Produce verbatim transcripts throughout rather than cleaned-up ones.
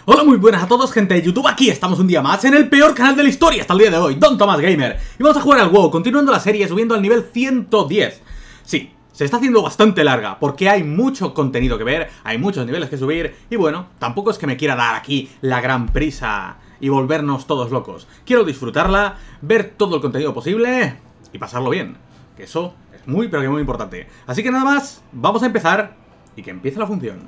Hola, muy buenas a todos, gente de YouTube. Aquí estamos un día más en el peor canal de la historia hasta el día de hoy, Don Tomás Gamer. Y vamos a jugar al WoW, continuando la serie, subiendo al nivel ciento diez. Sí, se está haciendo bastante larga, porque hay mucho contenido que ver, hay muchos niveles que subir. Y bueno, tampoco es que me quiera dar aquí la gran prisa y volvernos todos locos. Quiero disfrutarla, ver todo el contenido posible y pasarlo bien, que eso es muy, pero que muy importante. Así que nada más, vamos a empezar y que empiece la función.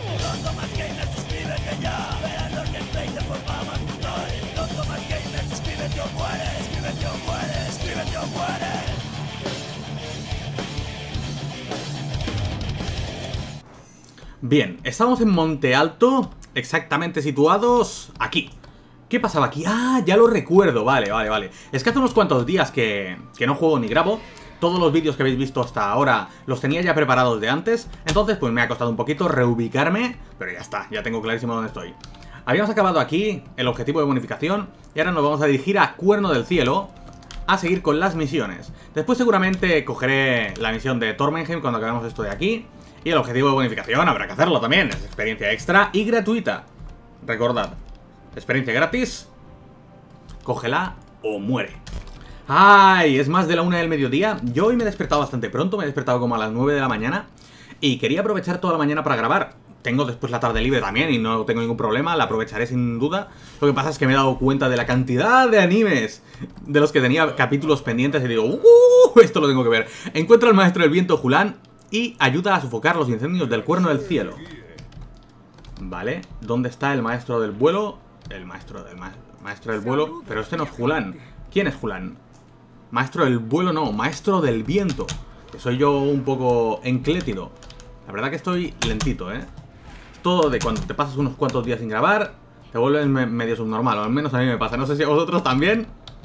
Bien, estamos en Monte Alto, exactamente situados aquí. ¿Qué pasaba aquí? Ah, ya lo recuerdo, vale, vale, vale. Es que hace unos cuantos días que, que no juego ni grabo. Todos los vídeos que habéis visto hasta ahora los tenía ya preparados de antes. Entonces pues me ha costado un poquito reubicarme, pero ya está, ya tengo clarísimo dónde estoy. Habíamos acabado aquí el objetivo de bonificación y ahora nos vamos a dirigir a Cuerno del Cielo a seguir con las misiones. Después seguramente cogeré la misión de Tormenheim cuando acabemos esto de aquí. Y el objetivo de bonificación habrá que hacerlo también, es experiencia extra y gratuita. Recordad, experiencia gratis, cógela o muere. ¡Ay! Es más de la una del mediodía. Yo hoy me he despertado bastante pronto, me he despertado como a las nueve de la mañana. Y quería aprovechar toda la mañana para grabar. Tengo después la tarde libre también y no tengo ningún problema, la aprovecharé sin duda. Lo que pasa es que me he dado cuenta de la cantidad de animes de los que tenía capítulos pendientes y digo, ¡uh! Esto lo tengo que ver. Encuentra al maestro del viento Julan y ayuda a sofocar los incendios del Cuerno del Cielo. Vale, ¿dónde está el maestro del vuelo? El maestro del ma maestro del vuelo, pero este no es Julan. ¿Quién es Julan? Maestro del vuelo no, maestro del viento. Que soy yo un poco enclétido. La verdad que estoy lentito, ¿eh? Todo de cuando te pasas unos cuantos días sin grabar, te vuelves me medio subnormal, o al menos a mí me pasa. No sé si a vosotros también.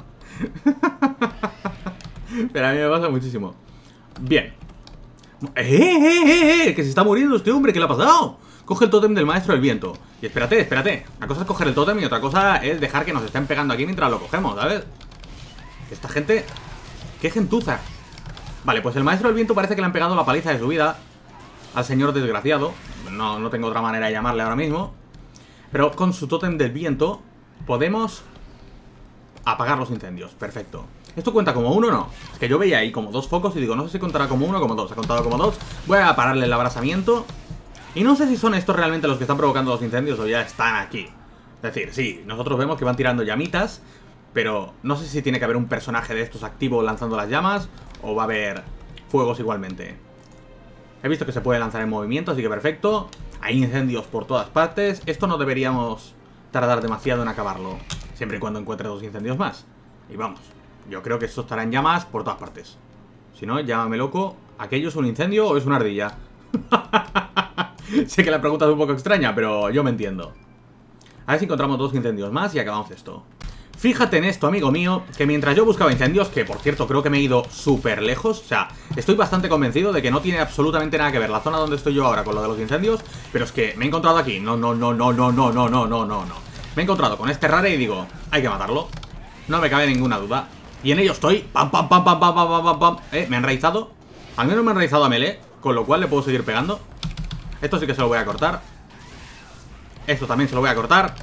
Pero a mí me pasa muchísimo. Bien. ¡Eh, eh, eh, eh! Que se está muriendo este hombre, ¿qué le ha pasado? Coge el tótem del maestro del viento. Y espérate, espérate. Una cosa es coger el tótem y otra cosa es dejar que nos estén pegando aquí mientras lo cogemos, ¿sabes? Esta gente... ¡Qué gentuza! Vale, pues el maestro del viento parece que le han pegado la paliza de su vida al señor desgraciado. No, no tengo otra manera de llamarle ahora mismo. Pero con su tótem del viento podemos apagar los incendios. Perfecto. ¿Esto cuenta como uno o no? Es que yo veía ahí como dos focos y digo, no sé si contará como uno o como dos. Ha contado como dos. Voy a pararle el abrasamiento. Y no sé si son estos realmente los que están provocando los incendios o ya están aquí. Es decir, sí, nosotros vemos que van tirando llamitas, pero no sé si tiene que haber un personaje de estos activo lanzando las llamas o va a haber fuegos igualmente. He visto que se puede lanzar en movimiento, así que perfecto. Hay incendios por todas partes. Esto no deberíamos tardar demasiado en acabarlo, siempre y cuando encuentre dos incendios más. Y vamos, yo creo que esto estará en llamas por todas partes. Si no, llámame loco. ¿Aquello es un incendio o es una ardilla? Sé que la pregunta es un poco extraña, pero yo me entiendo. A ver si encontramos dos incendios más y acabamos esto. Fíjate en esto, amigo mío, que mientras yo buscaba incendios, que por cierto creo que me he ido súper lejos, o sea, estoy bastante convencido de que no tiene absolutamente nada que ver la zona donde estoy yo ahora con lo de los incendios, pero es que me he encontrado aquí, no, no, no, no, no, no, no, no, no, no, no. Me he encontrado con este rare y digo, hay que matarlo, no me cabe ninguna duda. Y en ello estoy, pam, pam, pam, pam, pam, pam, pam, pam, pam, eh, me han raizado, al menos me han raizado a melee, con lo cual le puedo seguir pegando. Esto sí que se lo voy a cortar. Esto también se lo voy a cortar.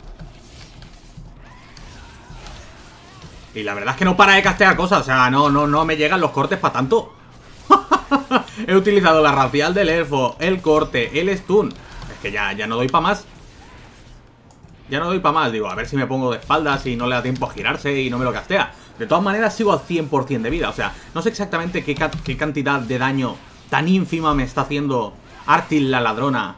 Y la verdad es que no para de castear cosas. O sea, no, no, no me llegan los cortes para tanto. He utilizado la racial del elfo, el corte, el stun. Es que ya, ya no doy para más. Ya no doy para más. Digo, a ver si me pongo de espaldas y no le da tiempo a girarse y no me lo castea. De todas maneras sigo al cien por cien de vida. O sea, no sé exactamente qué, ca qué cantidad de daño tan ínfima me está haciendo Artil la ladrona.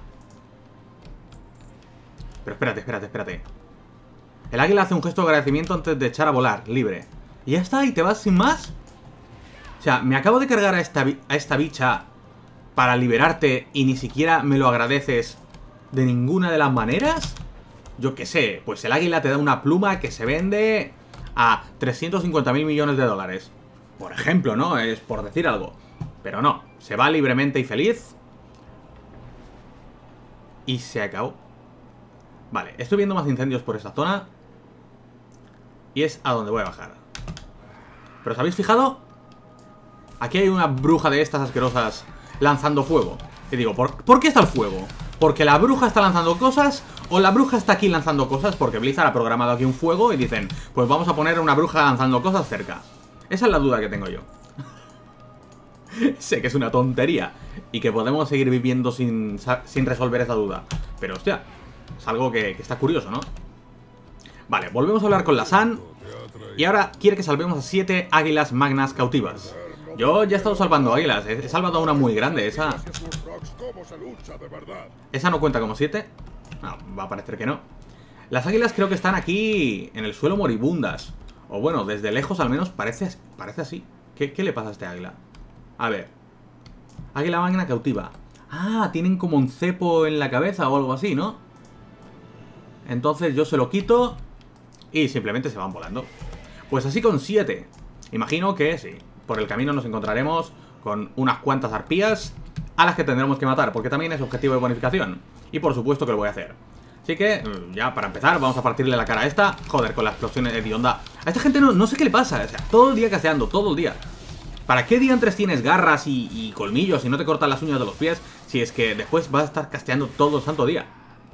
Pero espérate, espérate, espérate. El águila hace un gesto de agradecimiento antes de echar a volar, libre. Y ya está, y te vas sin más. O sea, me acabo de cargar a esta, a esta bicha para liberarte y ni siquiera me lo agradeces de ninguna de las maneras. Yo qué sé, pues el águila te da una pluma que se vende a trescientos cincuenta mil millones de dólares. Por ejemplo, ¿no? Es por decir algo. Pero no, se va libremente y feliz. Y se acabó. Vale, estoy viendo más incendios por esta zona. Y es a donde voy a bajar. ¿Pero os habéis fijado? Aquí hay una bruja de estas asquerosas lanzando fuego. Y digo, ¿por, ¿por qué está el fuego? porque la bruja está lanzando cosas o la bruja está aquí lanzando cosas porque Blizzard ha programado aquí un fuego y dicen, pues vamos a poner una bruja lanzando cosas cerca. Esa es la duda que tengo yo. Sé que es una tontería y que podemos seguir viviendo sin, sin resolver esa duda, pero hostia, es algo que, que está curioso, ¿no? Vale, volvemos a hablar con la San y ahora quiere que salvemos a siete águilas magnas cautivas. Yo ya he estado salvando águilas, he salvado a una muy grande, esa... ¿Esa no cuenta como siete? No, va a parecer que no. Las águilas creo que están aquí en el suelo moribundas. O bueno, desde lejos al menos parece, parece así. ¿Qué, ¿Qué le pasa a este águila? A ver. Águila magna cautiva. Ah, tienen como un cepo en la cabeza o algo así, ¿no? Entonces yo se lo quito y simplemente se van volando. Pues así con siete. Imagino que sí. Por el camino nos encontraremos con unas cuantas arpías a las que tendremos que matar, porque también es objetivo de bonificación. Y por supuesto que lo voy a hacer. Así que, ya para empezar, vamos a partirle la cara a esta. Joder, con las explosiones de onda. A esta gente no, no sé qué le pasa, o sea, todo el día casteando, todo el día. ¿Para qué diantres tienes garras y, y colmillos y no te cortan las uñas de los pies si es que después vas a estar casteando todo el santo día?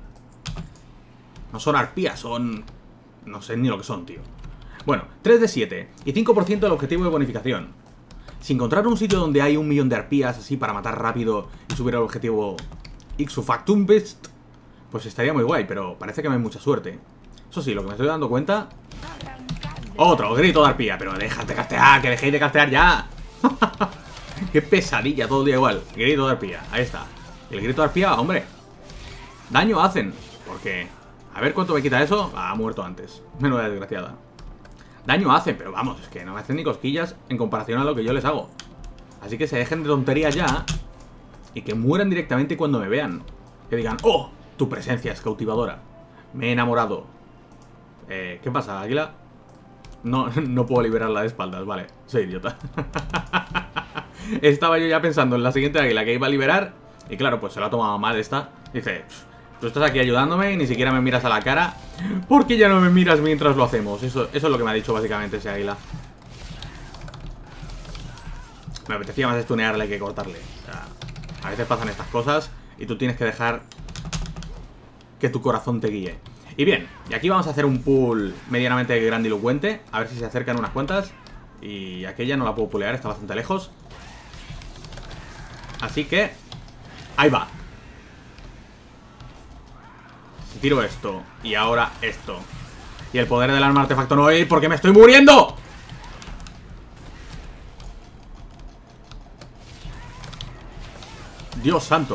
No son arpías, son... no sé ni lo que son, tío. Bueno, tres de siete y cinco por ciento del objetivo de bonificación. Si encontrar un sitio donde hay un millón de arpías así para matar rápido y subir el objetivo Ixufactum Best, pues estaría muy guay, pero parece que no hay mucha suerte. Eso sí, lo que me estoy dando cuenta... Otro grito de arpía, pero déjate castear, que dejéis de castear ya. Qué pesadilla, todo el día igual. Grito de arpía, ahí está. El grito de arpía, hombre, daño hacen, porque... A ver cuánto me quita eso. Ah, ha muerto antes. Menuda desgraciada. Daño hacen, pero vamos, es que no me hacen ni cosquillas en comparación a lo que yo les hago. Así que se dejen de tonterías ya y que mueran directamente cuando me vean. Que digan, ¡oh! Tu presencia es cautivadora. Me he enamorado. Eh, ¿qué pasa, águila? No, no puedo liberarla de espaldas, vale. Soy idiota. Estaba yo ya pensando en la siguiente águila que iba a liberar. Y claro, pues se la ha tomado mal esta. Dice, tú estás aquí ayudándome y ni siquiera me miras a la cara. ¿Por qué ya no me miras mientras lo hacemos? Eso, eso es lo que me ha dicho básicamente ese águila. Me apetecía más estunearle que cortarle. O sea, a veces pasan estas cosas y tú tienes que dejar que tu corazón te guíe. Y bien, y aquí vamos a hacer un pull medianamente grandilocuente. A ver si se acercan unas cuantas. Y aquella no la puedo pulear, está bastante lejos. Así que... ahí va. Si tiro esto y ahora esto y el poder del arma artefacto no voy porque me estoy muriendo. Dios santo.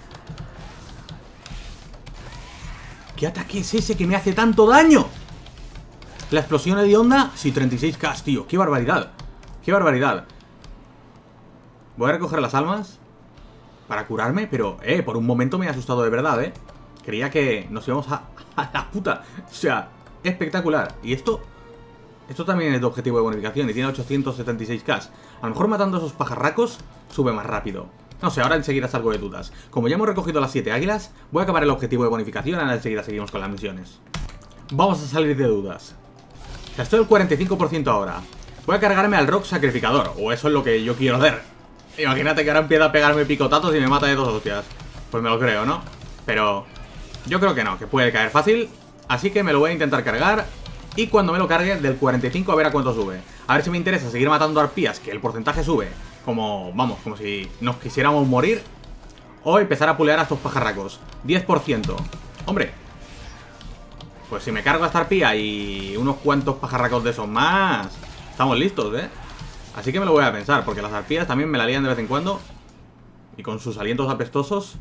¿Qué ataque es ese que me hace tanto daño? La explosión de onda, sí, treinta y seis K, tío. Qué barbaridad. Qué barbaridad. Voy a recoger las almas para curarme, pero, eh, por un momento me he asustado de verdad, eh. Creía que nos íbamos a, a la puta. O sea, espectacular. Y esto, esto también es de objetivo de bonificación y tiene ochocientos setenta y seis K. A lo mejor matando a esos pajarracos sube más rápido. No sé, ahora enseguida salgo de dudas. Como ya hemos recogido las siete águilas, voy a acabar el objetivo de bonificación. Ahora enseguida seguimos con las misiones. Vamos a salir de dudas. O sea, estoy al cuarenta y cinco por ciento ahora. Voy a cargarme al rock sacrificador, o eso es lo que yo quiero hacer. Imagínate que ahora empieza a pegarme picotazos y me mata de dos hostias. Pues me lo creo, ¿no? Pero yo creo que no, que puede caer fácil. Así que me lo voy a intentar cargar. Y cuando me lo cargue, del cuarenta y cinco a ver a cuánto sube. A ver si me interesa seguir matando arpías, que el porcentaje sube. Como, vamos, como si nos quisiéramos morir. O empezar a pulear a estos pajarracos. diez por ciento. Hombre, pues si me cargo a esta arpía y unos cuantos pajarracos de esos más, estamos listos, ¿eh? Así que me lo voy a pensar, porque las arpías también me la lían de vez en cuando. Y con sus alientos apestosos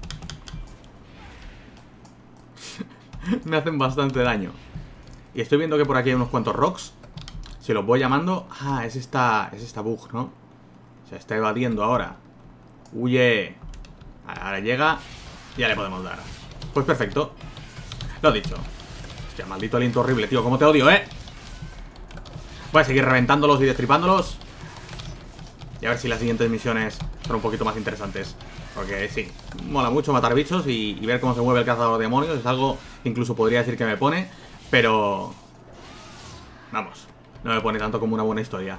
me hacen bastante daño. Y estoy viendo que por aquí hay unos cuantos rocks. Si los voy llamando... Ah, es esta, es esta bug, ¿no? Se está evadiendo ahora. Huye. Ahora llega. Ya le podemos dar. Pues perfecto. Lo he dicho. Hostia, maldito aliento horrible, tío. Cómo te odio, ¿eh? Voy a seguir reventándolos y destripándolos. Y a ver si las siguientes misiones son un poquito más interesantes. Porque sí, mola mucho matar bichos y, y ver cómo se mueve el cazador de demonios. Es algo que incluso podría decir que me pone. Pero... vamos, no me pone tanto como una buena historia.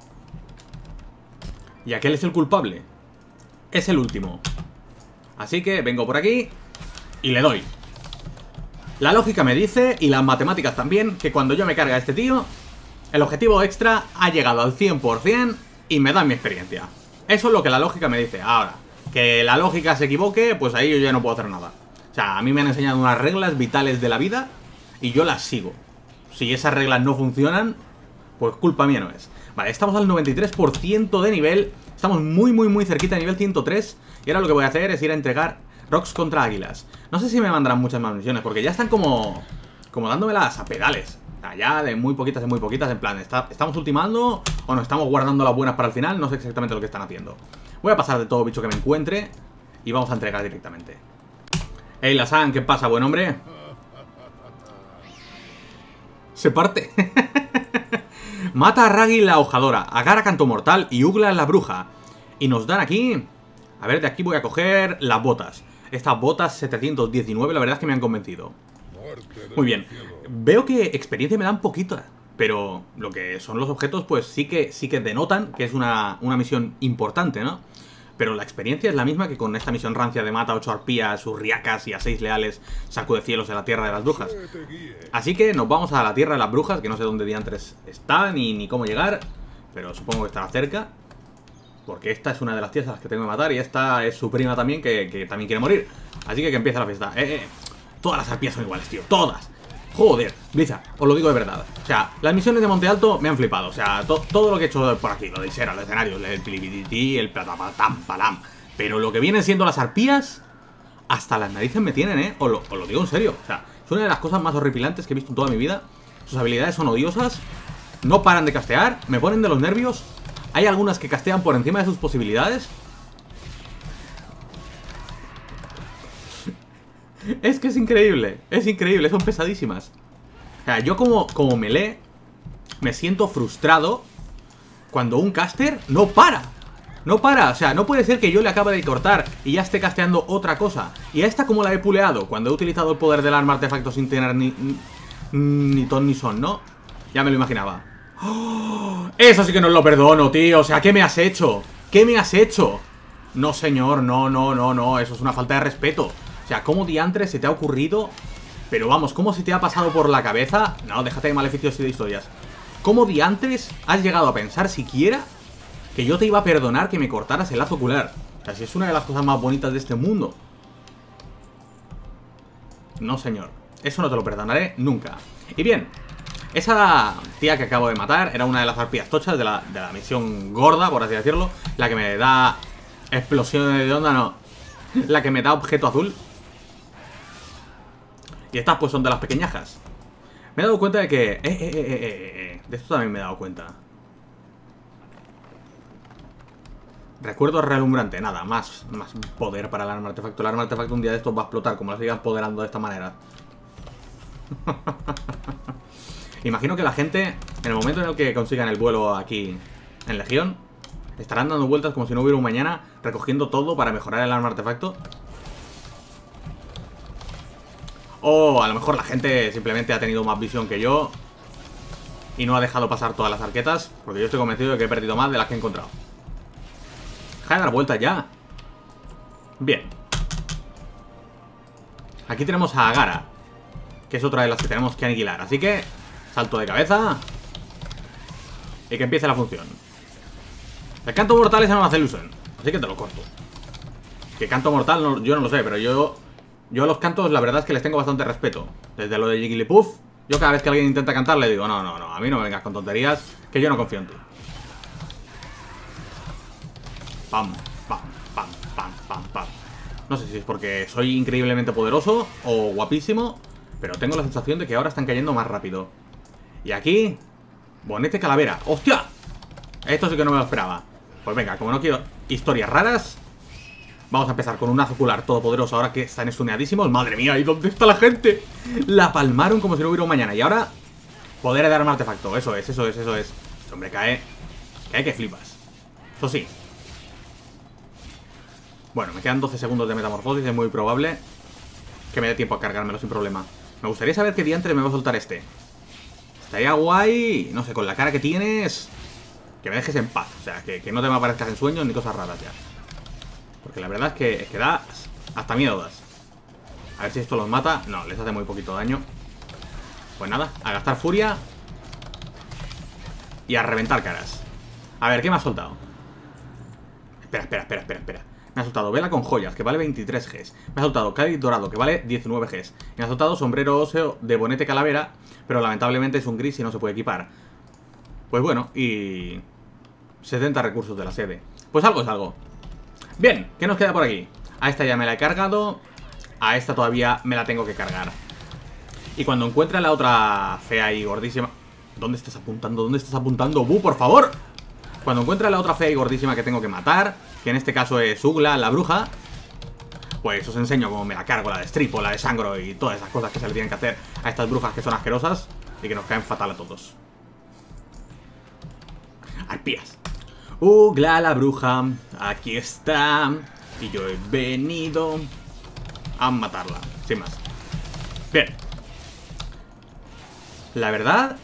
Y aquel es el culpable. Es el último. Así que vengo por aquí Y le doy. La lógica me dice, y las matemáticas también, que cuando yo me cargue a este tío, el objetivo extra ha llegado al cien por cien y me da mi experiencia. Eso es lo que la lógica me dice. Ahora, que la lógica se equivoque, pues ahí yo ya no puedo hacer nada. O sea, a mí me han enseñado unas reglas vitales de la vida y yo las sigo. Si esas reglas no funcionan, pues culpa mía no es. Vale, estamos al noventa y tres por ciento de nivel. Estamos muy, muy, muy cerquita de nivel ciento tres. Y ahora lo que voy a hacer es ir a entregar rocks contra águilas. No sé si me mandarán muchas más misiones, porque ya están como como dándomelas a pedales. O sea, ya de muy poquitas en muy poquitas. En plan, ¿está, ¿estamos ultimando o nos estamos guardando las buenas para el final? No sé exactamente lo que están haciendo. Voy a pasar de todo bicho que me encuentre y vamos a entregar directamente. Hey, Lasan, ¿qué pasa, buen hombre? Se parte. Mata a Ragi la hojadora, a Gara canto mortal y Ugla la bruja. Y nos dan aquí... A ver, de aquí voy a coger las botas. Estas botas setecientos diecinueve, la verdad es que me han convencido. Muy bien. Veo que experiencia me dan poquita, pero lo que son los objetos, pues sí que sí que denotan que es una, una misión importante, ¿no? Pero la experiencia es la misma que con esta misión rancia de mata a ocho arpías, urriacas y a seis leales sacude cielos de la tierra de las brujas. Así que nos vamos a la tierra de las brujas, que no sé dónde diantres está ni, ni cómo llegar, pero supongo que estará cerca. Porque esta es una de las tías a las que tengo que matar y esta es su prima también, que, que también quiere morir. Así que que empiece la fiesta. Eh, eh. Todas las arpías son iguales, tío. Todas. Joder, Blizzard, os lo digo de verdad. O sea, las misiones de Monte Alto me han flipado. O sea, to todo lo que he hecho por aquí, lo de Isera, los escenarios, el pilibititi, el platapatam, palam. Pero lo que vienen siendo las arpías, hasta las narices me tienen, ¿eh? Os lo, os lo digo en serio. O sea, es una de las cosas más horripilantes que he visto en toda mi vida. Sus habilidades son odiosas. No paran de castear. Me ponen de los nervios. Hay algunas que castean por encima de sus posibilidades. Es que es increíble. Es increíble, son pesadísimas. O sea, yo como, como melee me siento frustrado cuando un caster no para. No para, o sea, no puede ser que yo le acabe de cortar y ya esté casteando otra cosa. Y a esta como la he puleado cuando he utilizado el poder del arma artefacto sin tener ni, ni, ni ton ni son, ¿no? Ya me lo imaginaba. ¡Oh! Eso sí que no lo perdono, tío. O sea, ¿qué me has hecho? ¿Qué me has hecho? No, señor, no, no, no, no. Eso es una falta de respeto. O sea, ¿cómo diantres se te ha ocurrido? Pero vamos, ¿cómo se te ha pasado por la cabeza? No, déjate de maleficios y de historias. ¿Cómo diantres has llegado a pensar siquiera que yo te iba a perdonar que me cortaras el lazo ocular? O sea, si es una de las cosas más bonitas de este mundo. No, señor. Eso no te lo perdonaré nunca. Y bien, esa tía que acabo de matar era una de las arpías tochas de la, de la misión gorda, por así decirlo. La que me da explosiones de onda, no. La que me da objeto azul. Y estas pues son de las pequeñajas. Me he dado cuenta de que... Eh, eh, eh, eh, eh. De esto también me he dado cuenta. Recuerdo relumbrante, nada, más, más poder para el arma artefacto. El arma artefacto un día de estos va a explotar, como la siga empoderando de esta manera. Imagino que la gente, en el momento en el que consigan el vuelo aquí en Legión, estarán dando vueltas como si no hubiera un mañana, recogiendo todo para mejorar el arma artefacto. O a lo mejor la gente simplemente ha tenido más visión que yo y no ha dejado pasar todas las arquetas, porque yo estoy convencido de que he perdido más de las que he encontrado. Deja de dar vueltas ya. Bien. Aquí tenemos a Gara, que es otra de las que tenemos que aniquilar. Así que, salto de cabeza y que empiece la función. El canto mortal es Anomace Illusion, así que te lo corto. Que canto mortal, no, yo no lo sé, pero yo Yo a los cantos la verdad es que les tengo bastante respeto. Desde lo de Jigglypuff, yo cada vez que alguien intenta cantar le digo, no, no, no, a mí no me vengas con tonterías, que yo no confío en ti. Pam, pam, pam, pam, pam, pam. No sé si es porque soy increíblemente poderoso o guapísimo, pero tengo la sensación de que ahora están cayendo más rápido. Y aquí, bonete calavera. ¡Hostia! Esto sí que no me lo esperaba. Pues venga, como no quiero historias raras, vamos a empezar con un haz ocular todopoderoso ahora que están estuneadísimos. ¡Madre mía! ¿Y dónde está la gente? La palmaron como si no hubiera un mañana. Y ahora, poder de arma artefacto. Eso es, eso es, eso es. Este hombre cae. Cae que flipas. Eso sí. Bueno, me quedan doce segundos de metamorfosis. Es muy probable que me dé tiempo a cargármelo sin problema. Me gustaría saber qué diantre me va a soltar este. Estaría guay. No sé, con la cara que tienes, que me dejes en paz. O sea, que, que no te me aparezcas en sueños ni cosas raras ya. Porque la verdad es que, es que da hasta miedo das. A ver si esto los mata. No, les hace muy poquito daño. Pues nada, a gastar furia y a reventar caras. A ver, ¿qué me ha soltado? Espera, espera, espera, espera, espera. Me ha soltado vela con joyas, que vale veintitrés Gs. Me ha soltado cáliz dorado, que vale diecinueve Gs. Y me ha soltado sombrero óseo de bonete calavera, pero lamentablemente es un gris y no se puede equipar. Pues bueno, y... setenta recursos de la sede. Pues algo es algo. Bien, ¿qué nos queda por aquí? A esta ya me la he cargado. A esta todavía me la tengo que cargar. Y cuando encuentre la otra fea y gordísima... ¿Dónde estás apuntando? ¿Dónde estás apuntando? ¡Bu, por favor! Cuando encuentre la otra fea y gordísima que tengo que matar, que en este caso es Ugla, la bruja, pues os enseño cómo me la cargo, la destripo, la desangro y todas esas cosas que se le tienen que hacer a estas brujas que son asquerosas y que nos caen fatal a todos. Arpías. Ugla, la bruja, aquí está. Y yo he venido a matarla, sin más. Bien. La verdad...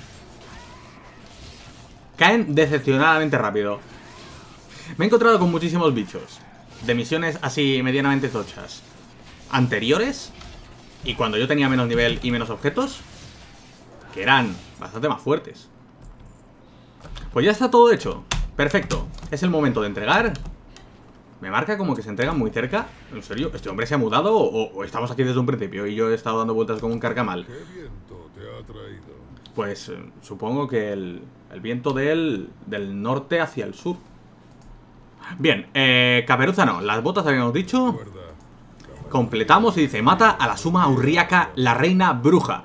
caen decepcionadamente rápido. Me he encontrado con muchísimos bichos de misiones así medianamente tochas anteriores, y cuando yo tenía menos nivel y menos objetos, que eran bastante más fuertes. Pues ya está todo hecho. Perfecto. Es el momento de entregar. Me marca como que se entregan muy cerca. ¿En serio? ¿Este hombre se ha mudado o, o estamos aquí desde un principio y yo he estado dando vueltas como un carcamal? ¿Qué viento te ha traído? Pues eh, supongo que el, el viento del, del norte hacia el sur. Bien, eh, Caperuza no. Las botas habíamos dicho. Completamos y dice: mata a la suma Urriaca, la reina bruja.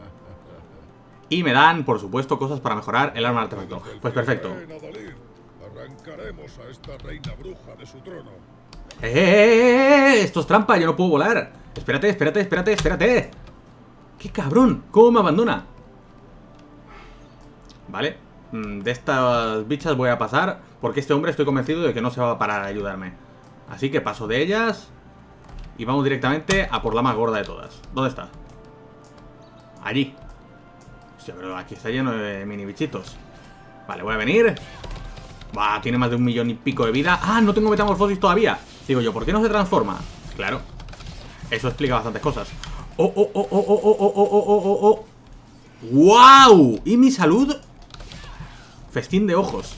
Y me dan, por supuesto, cosas para mejorar el arma de artefacto. Pues perfecto. Arrancaremos a esta reina bruja de su trono. ¡Eh, eh, eh! Esto es trampa, yo no puedo volar. Espérate, espérate, espérate, espérate. ¡Qué cabrón! ¿Cómo me abandona? Vale, de estas bichas voy a pasar, porque este hombre estoy convencido de que no se va a parar a ayudarme. Así que paso de ellas y vamos directamente a por la más gorda de todas. ¿Dónde está? Allí. Hostia, pero aquí está lleno de mini bichitos. Vale, voy a venir. Va, tiene más de un millón y pico de vida. ¡Ah, no tengo metamorfosis todavía! Digo yo, ¿por qué no se transforma? Claro, eso explica bastantes cosas. ¡Oh, oh, oh, oh, oh, oh, oh, oh, oh, oh, oh! ¡Wow! ¿Y mi salud? Festín de ojos.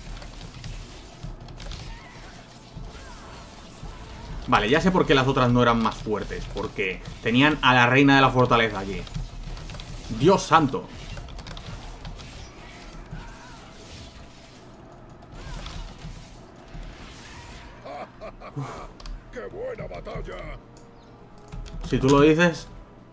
Vale, ya sé por qué las otras no eran más fuertes. Porque tenían a la reina de la fortaleza allí. ¡Dios santo! ¡Qué buena batalla! Si tú lo dices.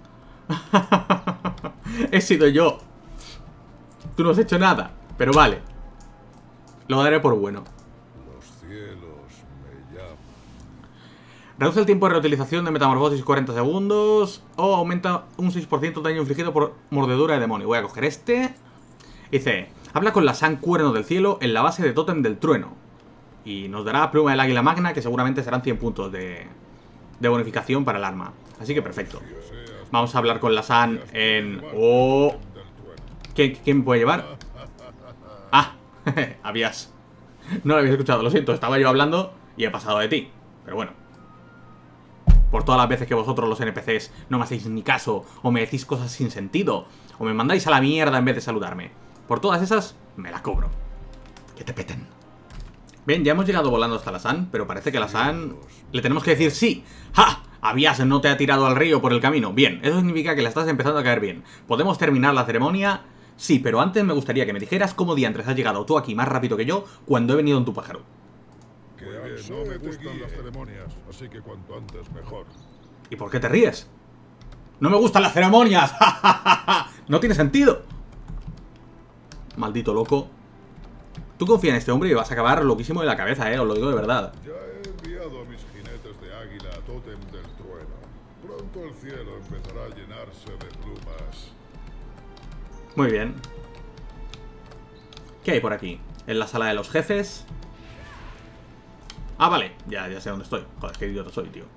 He sido yo. Tú no has hecho nada. Pero vale, lo daré por bueno. Los cielos me llaman. Reduce el tiempo de reutilización de metamorfosis cuarenta segundos. O aumenta un seis por ciento de daño infligido por mordedura de demonio. Voy a coger este. Dice: habla con la San Cuerno del Cielo en la base de Tótem del Trueno. Y nos dará pluma del águila magna, que seguramente serán cien puntos de, de bonificación para el arma. Así que perfecto. Vamos a hablar con la San en... Oh. ¿Quién, ¿Quién me puede llevar? Ah, habías... No lo habías escuchado, lo siento. Estaba yo hablando y he pasado de ti. Pero bueno. Por todas las veces que vosotros los N P Cs no me hacéis ni caso, o me decís cosas sin sentido, o me mandáis a la mierda en vez de saludarme. Por todas esas, me la cobro. Que te peten. Bien, ya hemos llegado volando hasta la San, pero parece que la San... le tenemos que decir sí. ¡Ja! Habías no te ha tirado al río por el camino. Bien, eso significa que la estás empezando a caer bien. ¿Podemos terminar la ceremonia? Sí, pero antes me gustaría que me dijeras cómo diantres has llegado tú aquí más rápido que yo cuando he venido en tu pájaro. Que no me gustan las ceremonias, así que cuanto antes mejor. ¿Y por qué te ríes? ¡No me gustan las ceremonias! ¡No tiene sentido! Maldito loco. Tú confía en este hombre y vas a acabar loquísimo de la cabeza, eh, os lo digo de verdad. Ya he enviado a mis jinetes de águila a Tótem del Trueno. Pronto el cielo empezará a llenarse de plumas. Muy bien. ¿Qué hay por aquí? En la sala de los jefes. Ah, vale, ya, ya sé dónde estoy. Joder, qué idiota soy, tío.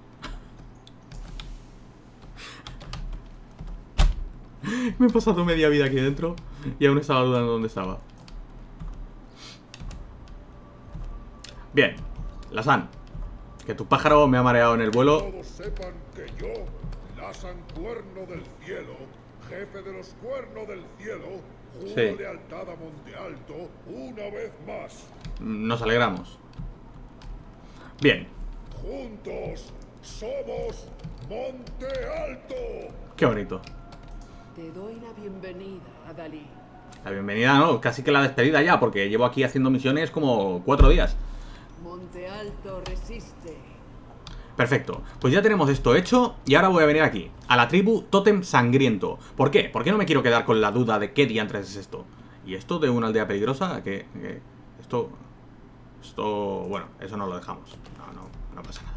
Me he pasado media vida aquí dentro y aún estaba dudando dónde estaba. Bien, la San. Que tu pájaro me ha mareado en el vuelo. Todos sepan que yo, Lasan Cuerno del Cielo, jefe de los Cuernos del Cielo, juro Sí. lealtad a Monte Alto una vez más. Nos alegramos. Bien. Juntos somos Monte Alto. Qué bonito. Te doy la bienvenida, Adalí. La bienvenida, no, casi que la despedida ya, porque llevo aquí haciendo misiones como cuatro días. Monte Alto resiste. Perfecto, pues ya tenemos esto hecho y ahora voy a venir aquí, a la tribu Tótem Sangriento. ¿Por qué? Porque no me quiero quedar con la duda de qué diantres es esto. ¿Y esto de una aldea peligrosa? ¿Qué? ¿Qué? Esto... Esto... Bueno, eso no lo dejamos. No, no, no pasa nada.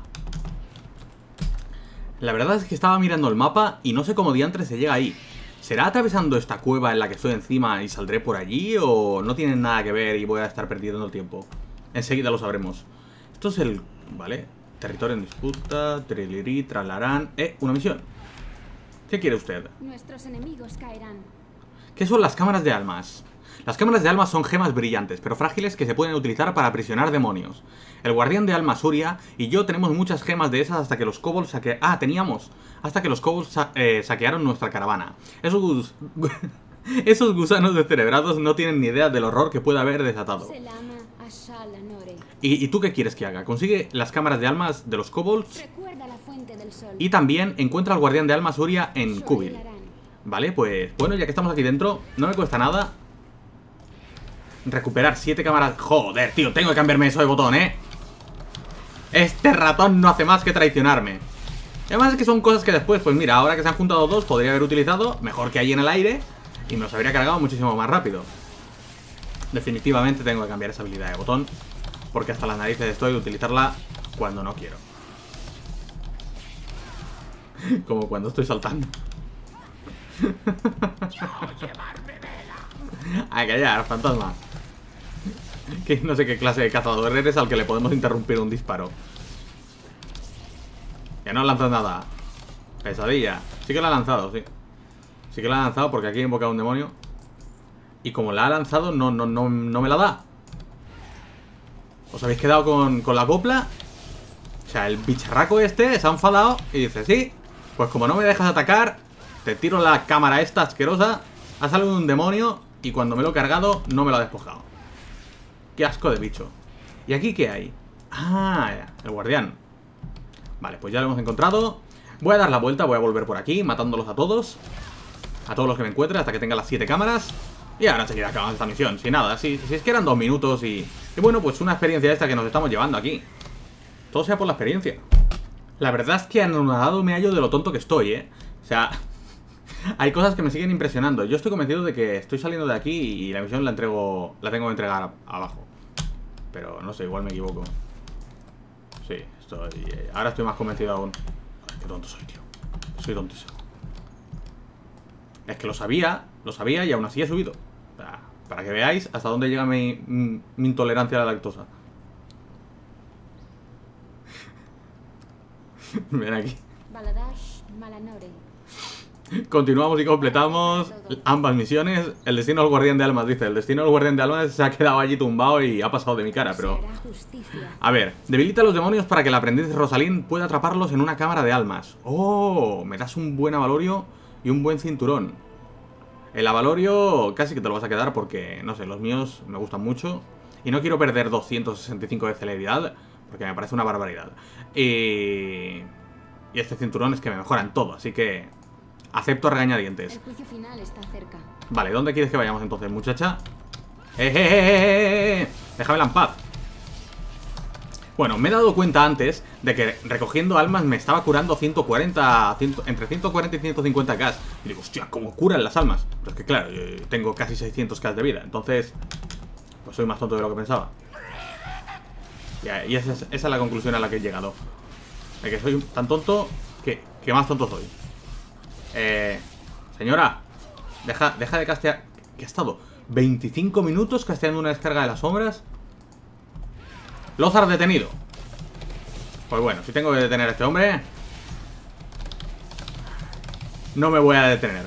La verdad es que estaba mirando el mapa y no sé cómo diantres se llega ahí. ¿Será atravesando esta cueva en la que estoy encima y saldré por allí? ¿O no tienen nada que ver y voy a estar perdiendo el tiempo? Enseguida lo sabremos. Esto es el... Vale. Territorio en disputa. Trilirí, tralarán... Eh, una misión. ¿Qué quiere usted? Nuestros enemigos caerán. ¿Qué son las cámaras de almas? Las cámaras de almas son gemas brillantes, pero frágiles que se pueden utilizar para aprisionar demonios. El guardián de almas Surya y yo tenemos muchas gemas de esas hasta que los kobolds saque... Ah, teníamos. Hasta que los kobolds sa eh, saquearon nuestra caravana. Esos, gus Esos gusanos descerebrados no tienen ni idea del horror que puede haber desatado. ¿Y, ¿Y tú qué quieres que haga? Consigue las cámaras de almas de los kobolds. Recuerda la fuente del sol. Y también encuentra al guardián de almas Surya en Kubil. Vale, pues bueno, ya que estamos aquí dentro, no me cuesta nada recuperar siete cámaras. Joder, tío, tengo que cambiarme eso de botón, ¿eh? Este ratón no hace más que traicionarme. Y además es que son cosas que después, pues mira, ahora que se han juntado dos, podría haber utilizado mejor que ahí en el aire y me los habría cargado muchísimo más rápido. Definitivamente tengo que cambiar esa habilidad de botón, porque hasta las narices estoy de utilizarla cuando no quiero. Como cuando estoy saltando. A callar, fantasma. Que no sé qué clase de cazador eres al que le podemos interrumpir un disparo. Que no lanzas nada. Pesadilla. Sí que la ha lanzado, sí. Sí que la ha lanzado porque aquí he invocado un demonio. Y como la ha lanzado, no, no, no, no me la da. ¿Os habéis quedado con, con la copla? O sea, el bicharraco este se ha enfadado y dice, sí, pues como no me dejas atacar, te tiro la cámara esta asquerosa. Ha salido un demonio y cuando me lo he cargado no me lo ha despojado. Qué asco de bicho. ¿Y aquí qué hay? Ah, el guardián. Vale, pues ya lo hemos encontrado. Voy a dar la vuelta, voy a volver por aquí, matándolos a todos. A todos los que me encuentre hasta que tenga las siete cámaras. Y ahora enseguida acabamos esta misión. Sin nada, si, si es que eran dos minutos y... Y bueno, pues una experiencia esta que nos estamos llevando aquí. Todo sea por la experiencia. La verdad es que anonadado me hallo de lo tonto que estoy, ¿eh? O sea... Hay cosas que me siguen impresionando. Yo estoy convencido de que estoy saliendo de aquí y la misión la entrego... La tengo que entregar abajo. Pero no sé, igual me equivoco. Sí, estoy... Ahora estoy más convencido aún. Ay, qué tonto soy, tío. Soy tontísimo. Es que lo sabía, lo sabía y aún así he subido. O sea, para que veáis hasta dónde llega mi, mi, mi intolerancia a la lactosa. Ven aquí. Baladash Malanore. Continuamos y completamos ambas misiones. El destino del guardián de almas, dice. El destino del guardián de almas se ha quedado allí tumbado y ha pasado de mi cara, pero... A ver, debilita a los demonios para que el aprendiz Rosalín pueda atraparlos en una cámara de almas. ¡Oh! Me das un buen avalorio y un buen cinturón. El avalorio casi que te lo vas a quedar porque, no sé, los míos me gustan mucho. Y no quiero perder doscientos sesenta y cinco de celeridad porque me parece una barbaridad. Y... Y este cinturón es que me mejoran todo, así que... Acepto a regañadientes. El juicio final está cerca. Vale, ¿dónde quieres que vayamos entonces, muchacha? ¡Eh, eh, eh, eh, eh! Déjamela en paz. Bueno, me he dado cuenta antes de que recogiendo almas me estaba curando ciento cuarenta, cien, entre ciento cuarenta y ciento cincuenta K. Y digo, hostia, ¿cómo curan las almas? Pero es que claro, yo tengo casi seiscientos K de vida. Entonces, pues soy más tonto de lo que pensaba. Y esa es, esa es la conclusión a la que he llegado. De que soy tan tonto que, que más tonto soy. Eh, señora, deja, deja de castear. ¿Qué ha estado? ¿veinticinco minutos casteando una descarga de las sombras? Lozar detenido. Pues bueno, si tengo que detener a este hombre, no me voy a detener.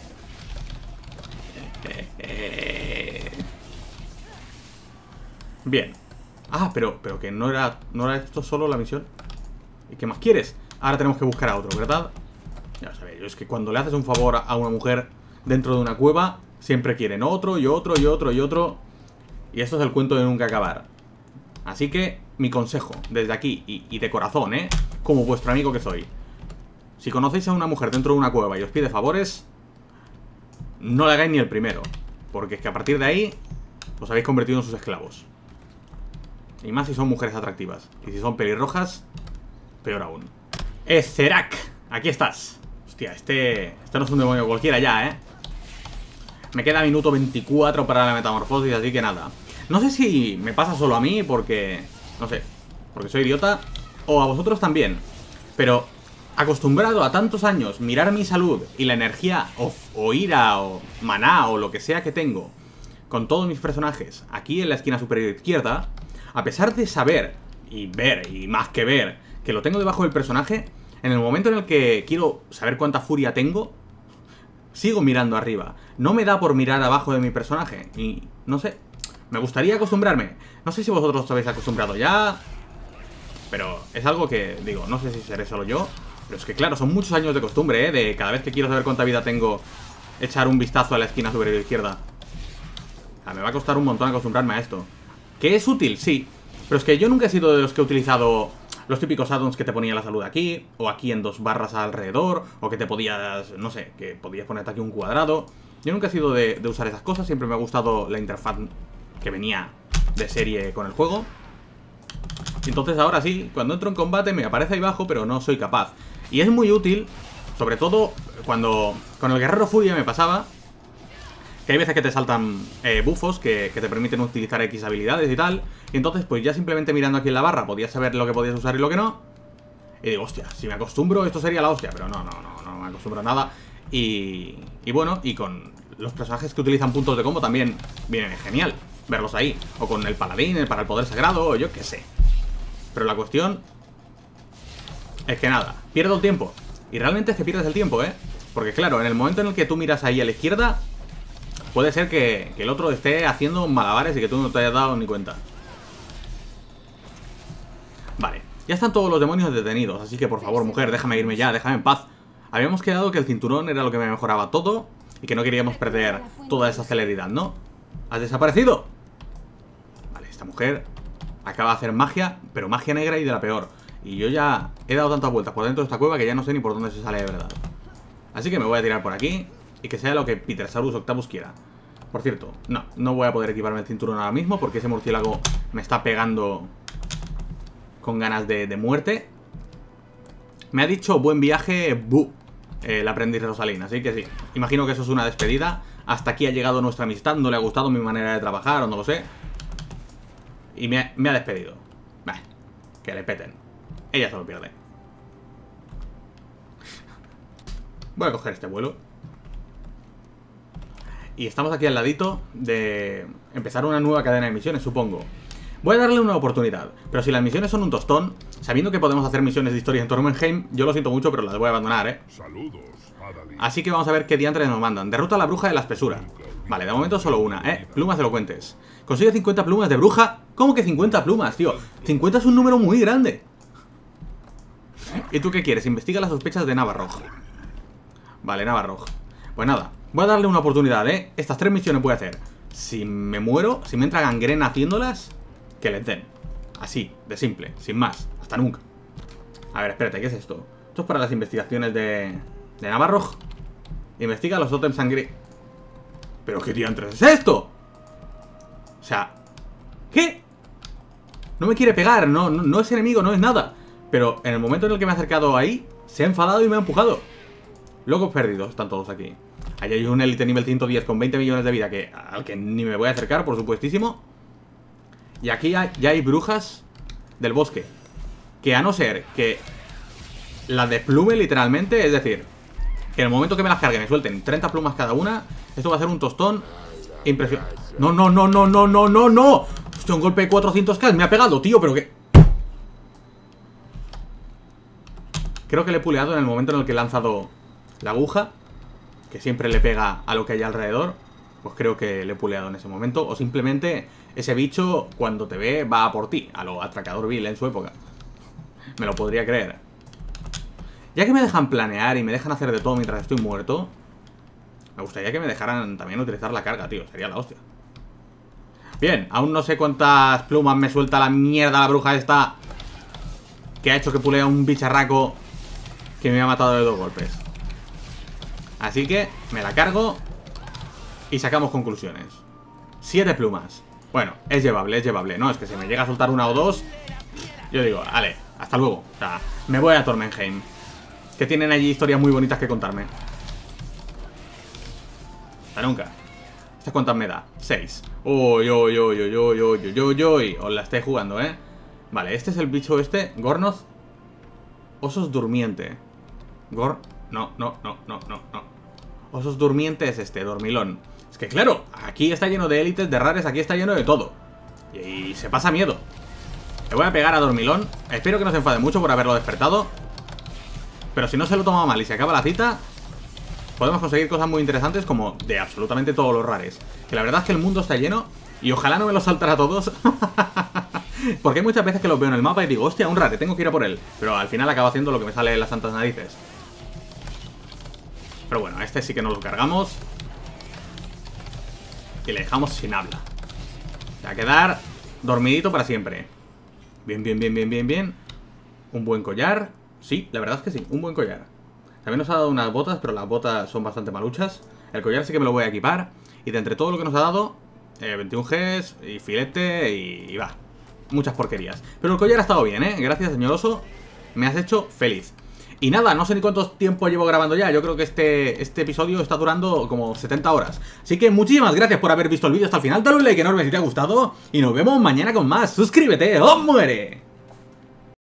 eh, eh. Bien. Ah, pero, pero que no era, no era esto solo la misión. ¿Y qué más quieres? Ahora tenemos que buscar a otro, ¿verdad? Ya lo sabéis, es que cuando le haces un favor a una mujer dentro de una cueva, siempre quieren otro y otro y otro y otro. Y esto es el cuento de nunca acabar. Así que, mi consejo, desde aquí, y, y de corazón, ¿eh? Como vuestro amigo que soy. Si conocéis a una mujer dentro de una cueva y os pide favores, no le hagáis ni el primero. Porque es que a partir de ahí, os habéis convertido en sus esclavos. Y más si son mujeres atractivas. Y si son pelirrojas, peor aún. Ezerac, aquí estás. Hostia, este, este no es un demonio cualquiera ya, ¿eh? Me queda minuto veinticuatro para la metamorfosis, así que nada. No sé si me pasa solo a mí porque... No sé, porque soy idiota, o a vosotros también. Pero acostumbrado a tantos años mirar mi salud y la energía o, o ira o maná o lo que sea que tengo con todos mis personajes aquí en la esquina superior izquierda, a pesar de saber y ver, y más que ver, que lo tengo debajo del personaje, en el momento en el que quiero saber cuánta furia tengo, sigo mirando arriba. No me da por mirar abajo de mi personaje. Y no sé, me gustaría acostumbrarme. No sé si vosotros os habéis acostumbrado ya, pero es algo que, digo, no sé si seré solo yo. Pero es que claro, son muchos años de costumbre, ¿eh? De cada vez que quiero saber cuánta vida tengo, echar un vistazo a la esquina superior izquierda. O sea, me va a costar un montón acostumbrarme a esto. Que es útil, sí. Pero es que yo nunca he sido de los que he utilizado los típicos addons que te ponían la salud aquí, o aquí en dos barras alrededor, o que te podías, no sé, que podías ponerte aquí un cuadrado. Yo nunca he sido de, de usar esas cosas, siempre me ha gustado la interfaz que venía de serie con el juego. Y entonces ahora sí, cuando entro en combate me aparece ahí abajo, pero no soy capaz. Y es muy útil, sobre todo cuando con el Guerrero Furia me pasaba, que hay veces que te saltan eh, bufos que, que te permiten utilizar X habilidades y tal. Y entonces pues ya simplemente mirando aquí en la barra podías saber lo que podías usar y lo que no. Y digo, hostia, si me acostumbro esto sería la hostia. Pero no, no, no, no me acostumbro a nada. Y, y bueno, y con los personajes que utilizan puntos de combo también vienen genial verlos ahí. O con el paladín, el para el poder sagrado, o yo qué sé. Pero la cuestión es que nada, pierdo el tiempo. Y realmente es que pierdes el tiempo, ¿eh? Porque claro, en el momento en el que tú miras ahí a la izquierda, puede ser que, que el otro esté haciendo malabares y que tú no te hayas dado ni cuenta. Vale, ya están todos los demonios detenidos, así que por favor, mujer, déjame irme ya, déjame en paz. Habíamos quedado que el cinturón era lo que me mejoraba todo y que no queríamos perder toda esa celeridad, ¿no? ¿Has desaparecido? Vale, esta mujer acaba de hacer magia, pero magia negra y de la peor. Y yo ya he dado tantas vueltas por dentro de esta cueva que ya no sé ni por dónde se sale de verdad. Así que me voy a tirar por aquí y que sea lo que Pterosaurus Octavus quiera. Por cierto, no, no voy a poder equiparme el cinturón ahora mismo porque ese murciélago me está pegando con ganas de, de muerte. Me ha dicho buen viaje, bu, eh, el aprendiz de Rosalina, así que sí. Imagino que eso es una despedida. Hasta aquí ha llegado nuestra amistad, no le ha gustado mi manera de trabajar o no lo sé. Y me ha, me ha despedido. Bah, que le peten. Ella se lo pierde. Voy a coger este vuelo. Y estamos aquí al ladito de empezar una nueva cadena de misiones, supongo. Voy a darle una oportunidad, pero si las misiones son un tostón, sabiendo que podemos hacer misiones de historia en Tormenheim, yo lo siento mucho, pero las voy a abandonar, ¿eh? Saludos, Adalid. Así que vamos a ver qué diantres nos mandan. Derrota a la bruja de la espesura. Vale, de momento solo una, ¿eh? Plumas elocuentes. Consigue cincuenta plumas de bruja. ¿Cómo que cincuenta plumas, tío? cincuenta es un número muy grande. ¿Y tú qué quieres? Investiga las sospechas de Navarroj. Vale, Navarroj. Pues nada, voy a darle una oportunidad, ¿eh? Estas tres misiones voy a hacer. Si me muero, si me entra gangrena haciéndolas, que les den. Así, de simple, sin más. Hasta nunca. A ver, espérate, ¿qué es esto? Esto es para las investigaciones de... de Navarroj. Investiga los tótems sangre... ¿Pero qué diantres es esto? O sea... ¿Qué? No me quiere pegar, no, no, no es enemigo, no es nada. Pero en el momento en el que me he acercado ahí, se ha enfadado y me ha empujado. Locos perdidos, están todos aquí. Ahí hay un élite nivel ciento diez con veinte millones de vida que, al que ni me voy a acercar, por supuestísimo. Y aquí ya, ya hay brujas del bosque. Que a no ser que la desplume literalmente, es decir, que en el momento que me las carguen y suelten treinta plumas cada una, esto va a ser un tostón impresionante. No, no, no, no, no, no, no, no. Hostia, un golpe de cuatrocientos K me ha pegado, tío, pero que... Creo que le he puleado en el momento en el que he lanzado la aguja, que siempre le pega a lo que hay alrededor. Pues creo que le he puleado en ese momento. O simplemente ese bicho, cuando te ve, va a por ti, a lo atracador vil en su época. Me lo podría creer. Ya que me dejan planear y me dejan hacer de todo mientras estoy muerto, me gustaría que me dejaran también utilizar la carga, tío. Sería la hostia. Bien, aún no sé cuántas plumas me suelta la mierda la bruja esta, que ha hecho que pulea un bicharraco que me ha matado de dos golpes. Así que me la cargo y sacamos conclusiones. Siete plumas. Bueno, es llevable, es llevable. No, es que si me llega a soltar una o dos, yo digo, vale, hasta luego. O sea, me voy a Tormenheim, que tienen allí historias muy bonitas que contarme. Hasta nunca. ¿Estas cuántas me da? Seis. Uy, uy, uy, uy, uy, uy, uy, uy, uy. Os la estoy jugando, ¿eh? Vale, este es el bicho este. Gornoth. Osos durmiente. Gor... No, no, no, no, no, no. Osos durmiente es este, dormilón. Es que claro, aquí está lleno de élites, de rares, aquí está lleno de todo. Y, y se pasa miedo. Le voy a pegar a dormilón. Espero que no se enfade mucho por haberlo despertado. Pero si no se lo toma mal y se acaba la cita, podemos conseguir cosas muy interesantes como de absolutamente todos los rares. Que la verdad es que el mundo está lleno y ojalá no me los saltara a todos. Porque hay muchas veces que los veo en el mapa y digo, hostia, un rare, tengo que ir a por él. Pero al final acabo haciendo lo que me sale en las santas narices. Pero bueno, este sí que nos lo cargamos y le dejamos sin habla. Se va a quedar dormidito para siempre. Bien, bien, bien, bien, bien, bien. Un buen collar. Sí, la verdad es que sí, un buen collar. También nos ha dado unas botas, pero las botas son bastante maluchas. El collar sí que me lo voy a equipar. Y de entre todo lo que nos ha dado, eh, veintiún Gs y filete y, y va. Muchas porquerías. Pero el collar ha estado bien, ¿eh? Gracias, señor oso. Me has hecho feliz. Y nada, no sé ni cuánto tiempo llevo grabando ya. Yo creo que este, este episodio está durando como setenta horas. Así que muchísimas gracias por haber visto el vídeo hasta el final. Dale un like enorme si te ha gustado. Y nos vemos mañana con más. Suscríbete o muere.